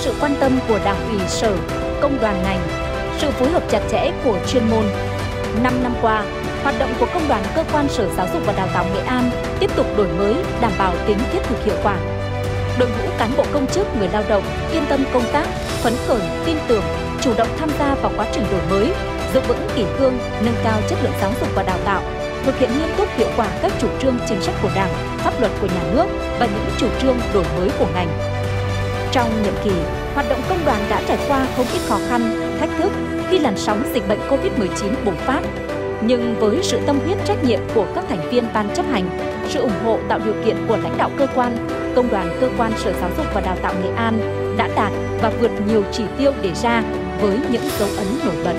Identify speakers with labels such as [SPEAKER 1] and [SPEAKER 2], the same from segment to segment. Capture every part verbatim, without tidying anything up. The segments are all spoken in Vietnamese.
[SPEAKER 1] sự quan tâm của Đảng ủy Sở, công đoàn ngành, sự phối hợp chặt chẽ của chuyên môn. năm năm qua, hoạt động của Công đoàn Cơ quan Sở Giáo dục và Đào tạo Nghệ An tiếp tục đổi mới, đảm bảo tính thiết thực hiệu quả. Đội ngũ cán bộ công chức, người lao động yên tâm công tác, phấn khởi, tin tưởng, chủ động tham gia vào quá trình đổi mới, giữ vững kỷ cương, nâng cao chất lượng giáo dục và đào tạo, thực hiện nghiêm túc hiệu quả các chủ trương chính sách của Đảng, pháp luật của nhà nước và những chủ trương đổi mới của ngành. Trong nhiệm kỳ, hoạt động công đoàn đã trải qua không ít khó khăn, thách thức khi làn sóng dịch bệnh Covid mười chín bùng phát. Nhưng với sự tâm huyết trách nhiệm của các thành viên ban chấp hành, sự ủng hộ tạo điều kiện của lãnh đạo cơ quan, Công đoàn Cơ quan Sở Giáo dục và Đào tạo Nghệ An đã đạt và vượt nhiều chỉ tiêu đề ra với những dấu ấn nổi bật.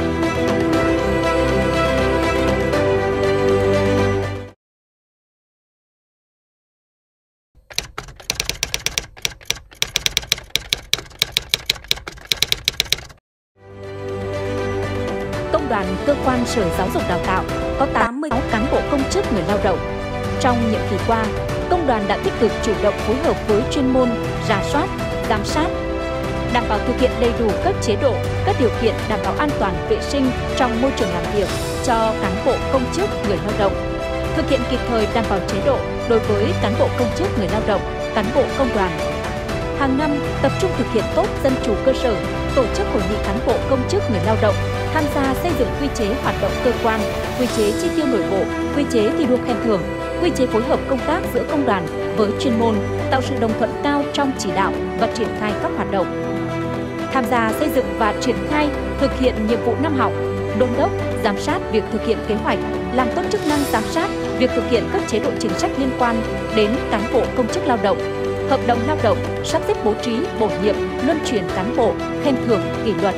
[SPEAKER 1] Công đoàn Cơ quan Sở Giáo dục Đào tạo có tám mươi sáu cán bộ công chức người lao động. Trong nhiệm kỳ qua, công đoàn đã tích cực chủ động phối hợp với chuyên môn, rà soát, giám sát, đảm bảo thực hiện đầy đủ các chế độ, các điều kiện đảm bảo an toàn vệ sinh trong môi trường làm việc cho cán bộ công chức người lao động, thực hiện kịp thời đảm bảo chế độ đối với cán bộ công chức người lao động, cán bộ công đoàn. Hàng năm tập trung thực hiện tốt dân chủ cơ sở, tổ chức hội nghị cán bộ công chức người lao động, tham gia xây dựng quy chế hoạt động cơ quan, quy chế chi tiêu nội bộ, quy chế thi đua khen thưởng, quy chế phối hợp công tác giữa công đoàn với chuyên môn, tạo sự đồng thuận cao trong chỉ đạo và triển khai các hoạt động. Tham gia xây dựng và triển khai thực hiện nhiệm vụ năm học, đôn đốc, giám sát việc thực hiện kế hoạch, làm tốt chức năng giám sát việc thực hiện các chế độ chính sách liên quan đến cán bộ công chức lao động, hợp đồng lao động, sắp xếp bố trí, bổ nhiệm, luân chuyển cán bộ, khen thưởng, kỷ luật.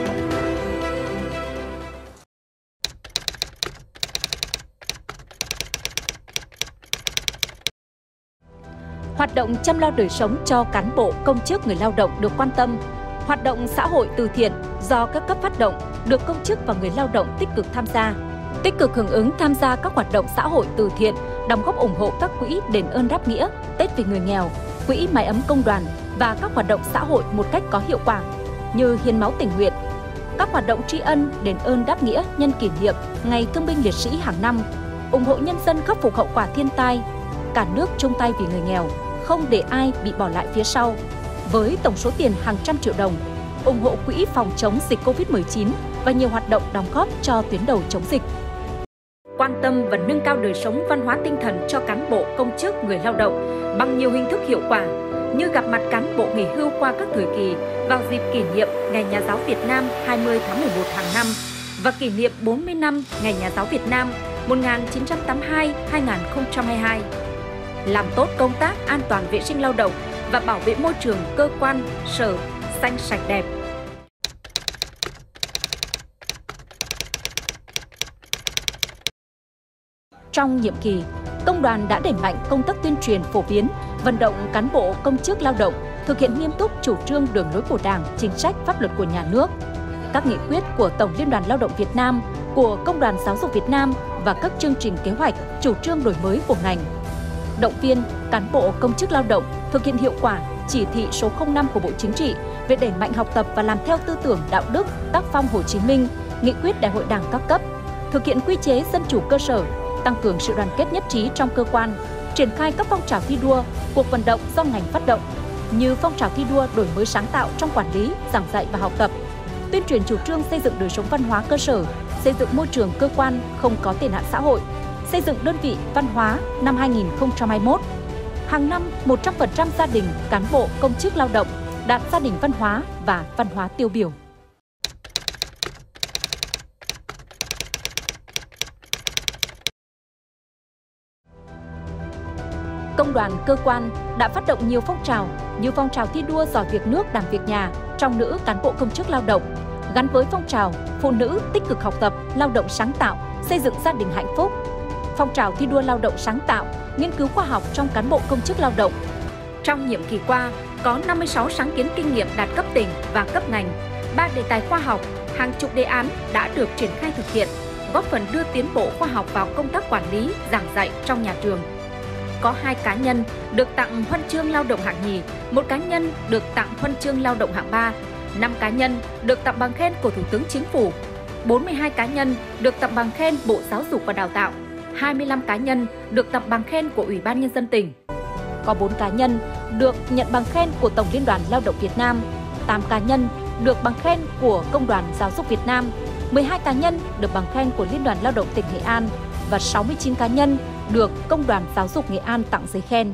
[SPEAKER 1] Hoạt động chăm lo đời sống cho cán bộ, công chức, người lao động được quan tâm. Hoạt động xã hội từ thiện do các cấp phát động được công chức và người lao động tích cực tham gia. Tích cực hưởng ứng tham gia các hoạt động xã hội từ thiện, đóng góp ủng hộ các quỹ đền ơn đáp nghĩa, Tết vì người nghèo, quỹ mái ấm công đoàn và các hoạt động xã hội một cách có hiệu quả như hiến máu tình nguyện, các hoạt động tri ân, đền ơn đáp nghĩa nhân kỷ niệm Ngày Thương binh Liệt sĩ hàng năm, ủng hộ nhân dân khắc phục hậu quả thiên tai, cả nước chung tay vì người nghèo, không để ai bị bỏ lại phía sau, với tổng số tiền hàng trăm triệu đồng, ủng hộ quỹ phòng chống dịch Covid mười chín và nhiều hoạt động đóng góp cho tuyến đầu chống dịch. Quan tâm và nâng cao đời sống văn hóa tinh thần cho cán bộ, công chức, người lao động bằng nhiều hình thức hiệu quả như gặp mặt cán bộ nghỉ hưu qua các thời kỳ vào dịp kỷ niệm Ngày Nhà giáo Việt Nam hai mươi tháng mười một hàng năm và kỷ niệm bốn mươi năm Ngày Nhà giáo Việt Nam một nghìn chín trăm tám mươi hai đến hai nghìn không trăm hai mươi hai. Làm tốt công tác an toàn vệ sinh lao động và bảo vệ môi trường cơ quan, sở xanh sạch đẹp. Trong nhiệm kỳ, công đoàn đã đẩy mạnh công tác tuyên truyền phổ biến, vận động cán bộ công chức lao động thực hiện nghiêm túc chủ trương đường lối của Đảng, chính sách pháp luật của nhà nước, các nghị quyết của Tổng Liên đoàn Lao động Việt Nam, của Công đoàn Giáo dục Việt Nam và các chương trình kế hoạch, chủ trương đổi mới của ngành. Động viên cán bộ công chức lao động thực hiện hiệu quả chỉ thị số không năm của Bộ Chính trị về đẩy mạnh học tập và làm theo tư tưởng đạo đức, tác phong Hồ Chí Minh, nghị quyết Đại hội Đảng các cấp, thực hiện quy chế dân chủ cơ sở, tăng cường sự đoàn kết nhất trí trong cơ quan, triển khai các phong trào thi đua, cuộc vận động do ngành phát động như phong trào thi đua đổi mới sáng tạo trong quản lý, giảng dạy và học tập, tuyên truyền chủ trương xây dựng đời sống văn hóa cơ sở, xây dựng môi trường cơ quan không có tệ nạn xã hội, xây dựng đơn vị văn hóa năm hai nghìn không trăm hai mươi mốt. Hàng năm, một trăm phần trăm gia đình cán bộ công chức lao động đạt gia đình văn hóa và văn hóa tiêu biểu. Công đoàn cơ quan đã phát động nhiều phong trào như phong trào thi đua giỏi việc nước đảm việc nhà trong nữ cán bộ công chức lao động, gắn với phong trào phụ nữ tích cực học tập, lao động sáng tạo, xây dựng gia đình hạnh phúc, phong trào thi đua lao động sáng tạo, nghiên cứu khoa học trong cán bộ công chức lao động. Trong nhiệm kỳ qua, có năm mươi sáu sáng kiến kinh nghiệm đạt cấp tỉnh và cấp ngành, ba đề tài khoa học, hàng chục đề án đã được triển khai thực hiện, góp phần đưa tiến bộ khoa học vào công tác quản lý, giảng dạy trong nhà trường. có hai cá nhân được tặng huân chương lao động hạng nhì, một cá nhân được tặng huân chương lao động hạng ba, năm cá nhân được tặng bằng khen của Thủ tướng Chính phủ, bốn mươi hai cá nhân được tặng bằng khen Bộ Giáo dục và Đào tạo, hai mươi lăm cá nhân được tặng bằng khen của Ủy ban Nhân dân tỉnh. Có bốn cá nhân được nhận bằng khen của Tổng Liên đoàn Lao động Việt Nam, tám cá nhân được bằng khen của Công đoàn Giáo dục Việt Nam, mười hai cá nhân được bằng khen của Liên đoàn Lao động tỉnh Nghệ An và sáu mươi chín cá nhân được Công đoàn Giáo dục Nghệ An tặng giấy khen.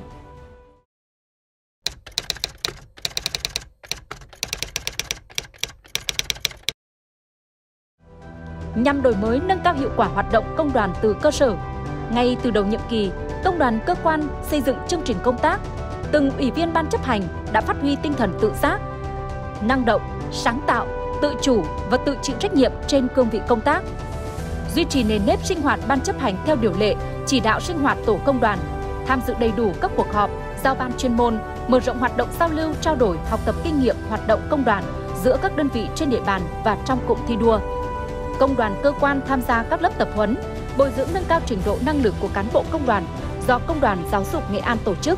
[SPEAKER 1] Nhằm đổi mới nâng cao hiệu quả hoạt động công đoàn từ cơ sở, ngay từ đầu nhiệm kỳ, công đoàn cơ quan xây dựng chương trình công tác, từng ủy viên ban chấp hành đã phát huy tinh thần tự giác, năng động, sáng tạo, tự chủ và tự chịu trách nhiệm trên cương vị công tác. Duy trì nền nếp sinh hoạt ban chấp hành theo điều lệ, chỉ đạo sinh hoạt tổ công đoàn, tham dự đầy đủ các cuộc họp, giao ban chuyên môn, mở rộng hoạt động giao lưu, trao đổi, học tập kinh nghiệm hoạt động công đoàn giữa các đơn vị trên địa bàn và trong cụm thi đua. Công đoàn cơ quan tham gia các lớp tập huấn, bồi dưỡng nâng cao trình độ năng lực của cán bộ công đoàn do Công đoàn Giáo dục Nghệ An tổ chức.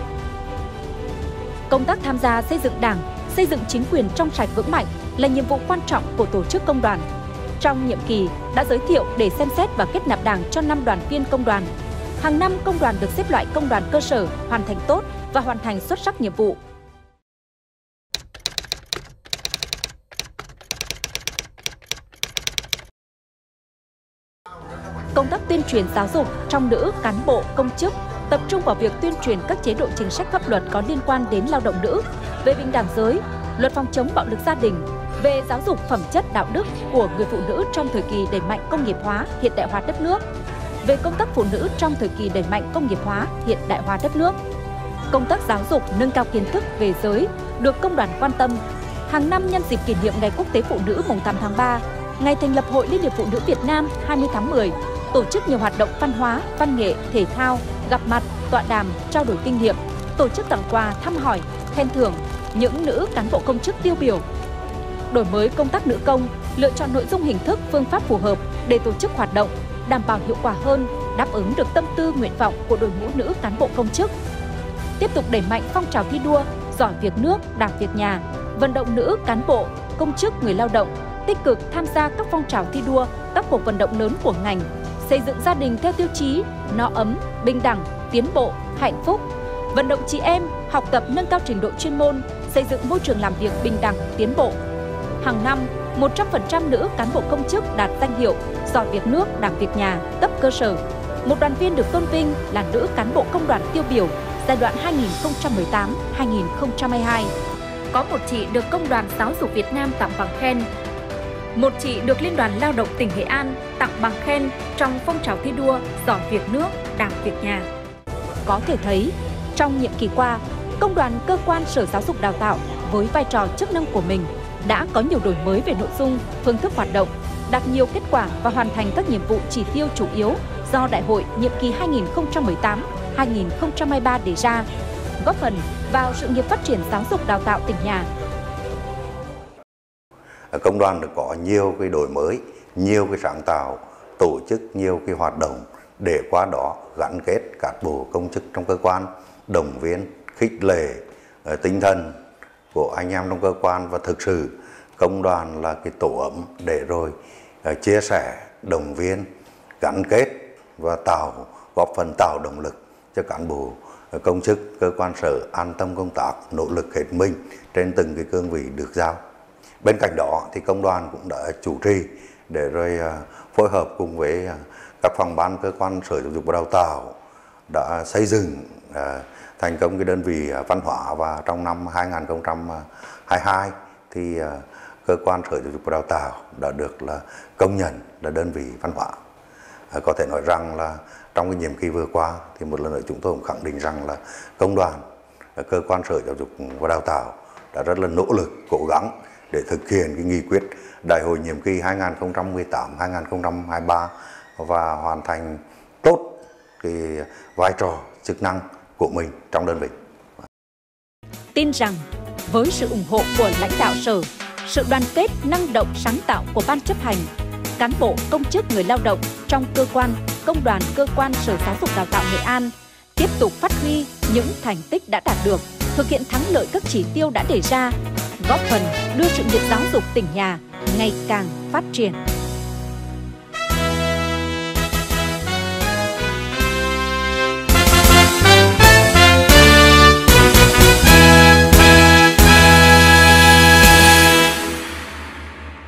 [SPEAKER 1] Công tác tham gia xây dựng Đảng, xây dựng chính quyền trong sạch vững mạnh là nhiệm vụ quan trọng của tổ chức công đoàn. Trong nhiệm kỳ đã giới thiệu để xem xét và kết nạp Đảng cho năm đoàn viên công đoàn. Hàng năm công đoàn được xếp loại công đoàn cơ sở hoàn thành tốt và hoàn thành xuất sắc nhiệm vụ. Công tác tuyên truyền giáo dục trong nữ cán bộ công chức tập trung vào việc tuyên truyền các chế độ chính sách pháp luật có liên quan đến lao động nữ, về bình đẳng giới, luật phòng chống bạo lực gia đình, về giáo dục phẩm chất đạo đức của người phụ nữ trong thời kỳ đẩy mạnh công nghiệp hóa, hiện đại hóa đất nước, về công tác phụ nữ trong thời kỳ đẩy mạnh công nghiệp hóa, hiện đại hóa đất nước. Công tác giáo dục nâng cao kiến thức về giới được công đoàn quan tâm. Hàng năm nhân dịp kỷ niệm Ngày Quốc tế Phụ nữ mùng tám tháng ba, ngày thành lập Hội Liên hiệp Phụ nữ Việt Nam hai mươi tháng mười, tổ chức nhiều hoạt động văn hóa, văn nghệ, thể thao, gặp mặt, tọa đàm, trao đổi kinh nghiệm, tổ chức tặng quà, thăm hỏi, khen thưởng những nữ cán bộ công chức tiêu biểu. Đổi mới công tác nữ công, lựa chọn nội dung hình thức, phương pháp phù hợp để tổ chức hoạt động, đảm bảo hiệu quả hơn, đáp ứng được tâm tư nguyện vọng của đội ngũ nữ cán bộ công chức. Tiếp tục đẩy mạnh phong trào thi đua, giỏi việc nước, đảm việc nhà, vận động nữ cán bộ, công chức, người lao động tích cực tham gia các phong trào thi đua, các cuộc vận động lớn của ngành, xây dựng gia đình theo tiêu chí no ấm, bình đẳng, tiến bộ, hạnh phúc, vận động chị em học tập nâng cao trình độ chuyên môn, xây dựng môi trường làm việc bình đẳng, tiến bộ. Hàng năm, một trăm phần trăm nữ cán bộ công chức đạt danh hiệu giỏi việc nước, đảm việc nhà cấp cơ sở. Một đoàn viên được tôn vinh là nữ cán bộ công đoàn tiêu biểu giai đoạn hai nghìn không trăm mười tám đến hai nghìn không trăm hai mươi hai. Có một chị được Công đoàn Giáo dục Việt Nam tặng bằng khen. Một chị được Liên đoàn Lao động tỉnh Nghệ An tặng bằng khen trong phong trào thi đua giỏi việc nước, đảm việc nhà. Có thể thấy, trong nhiệm kỳ qua, Công đoàn Cơ quan Sở Giáo dục Đào tạo với vai trò chức năng của mình đã có nhiều đổi mới về nội dung, phương thức hoạt động, đạt nhiều kết quả và hoàn thành các nhiệm vụ chỉ tiêu chủ yếu do Đại hội nhiệm kỳ hai nghìn không trăm mười tám đến hai nghìn không trăm hai mươi ba đề ra, góp phần vào sự nghiệp phát triển giáo dục đào tạo tỉnh nhà.
[SPEAKER 2] Công đoàn được có nhiều cái đổi mới, nhiều cái sáng tạo, tổ chức nhiều cái hoạt động để qua đó gắn kết các bộ công chức trong cơ quan, động viên, khích lệ tinh thần của anh em trong cơ quan, và thực sự công đoàn là cái tổ ấm để rồi chia sẻ, động viên, gắn kết và tạo góp phần tạo động lực cho cán bộ công chức cơ quan sở an tâm công tác, nỗ lực hết mình trên từng cái cương vị được giao. Bên cạnh đó thì công đoàn cũng đã chủ trì để rồi phối hợp cùng với các phòng ban cơ quan Sở Giáo dục và Đào tạo đã xây dựng thành công cái đơn vị văn hóa, và trong năm hai nghìn không trăm hai mươi hai thì cơ quan Sở Giáo dục và Đào tạo đã được là công nhận là đơn vị văn hóa. Có thể nói rằng là trong cái nhiệm kỳ vừa qua thì một lần nữa chúng tôi cũng khẳng định rằng là công đoàn, cơ quan Sở Giáo dục và Đào tạo đã rất là nỗ lực, cố gắng để thực hiện cái nghị quyết Đại hội nhiệm kỳ hai nghìn không trăm mười tám đến hai nghìn không trăm hai mươi ba và hoàn thành tốt cái vai trò chức năng của mình trong đơn vị.
[SPEAKER 1] Tin rằng với sự ủng hộ của lãnh đạo sở, sự đoàn kết, năng động, sáng tạo của ban chấp hành, cán bộ, công chức, người lao động trong cơ quan, công đoàn, cơ quan Sở Giáo dục Đào tạo Nghệ An tiếp tục phát huy những thành tích đã đạt được, thực hiện thắng lợi các chỉ tiêu đã đề ra, góp phần đưa sự nghiệp giáo dục tỉnh nhà ngày càng phát triển.